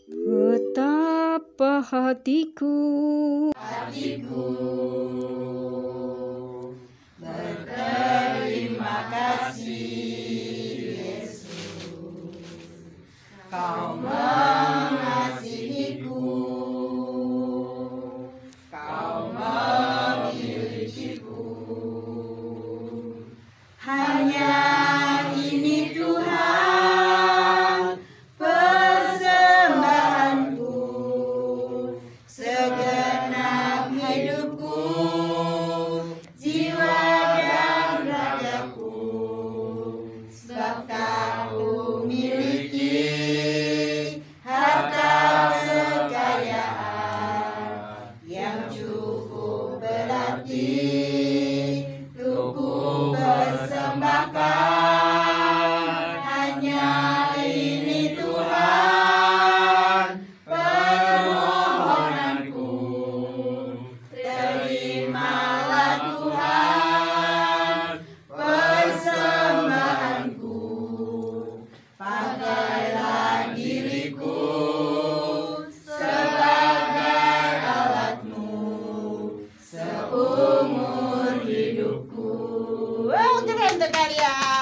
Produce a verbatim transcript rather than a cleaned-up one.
Betapa hatiku, hatiku berterima kasih Yesus, Kau mengasihiku, Kau memilikiku. Hanya ini Tuhan persembahanku, segenap hidupku, jiwa dan ragaku, sebab Kau miliki harta kekayaan yang cukup berarti untuk ku persembahkan. Hanya ini Tuhan permohonanku, terimalah Tuhan persembahanku, pakailah diriku sebagai alatmu seumur hidupku. Oh, keren tuh kalian.